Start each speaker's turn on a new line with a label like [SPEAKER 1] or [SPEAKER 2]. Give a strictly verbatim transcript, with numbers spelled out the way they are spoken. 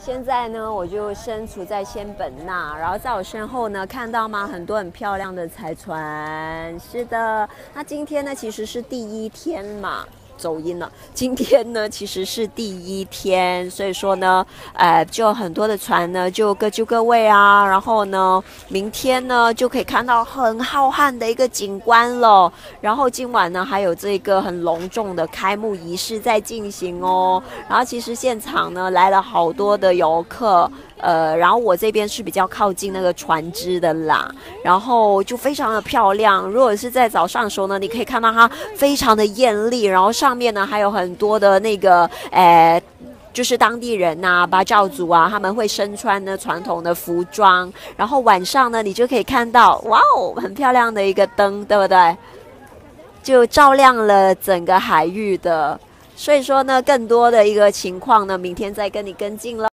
[SPEAKER 1] 现在呢，我就身处在仙本那，然后在我身后呢，看到吗？很多很漂亮的彩船。是的，那今天呢，其实是第一天嘛。走音了。今天呢，其实是第一天，所以说呢，呃，就很多的船呢就各就各位啊。然后呢，明天呢就可以看到很浩瀚的一个景观了。然后今晚呢还有这个很隆重的开幕仪式在进行哦。然后其实现场呢来了好多的游客。呃，然后我这边是比较靠近那个船只的啦，然后就非常的漂亮。如果是在早上的时候呢，你可以看到它非常的艳丽，然后上面呢还有很多的那个，呃。就是当地人呐、啊，巴照族啊，他们会身穿呢传统的服装，然后晚上呢，你就可以看到，哇哦，很漂亮的一个灯，对不对？就照亮了整个海域的。所以说呢，更多的一个情况呢，明天再跟你跟进了。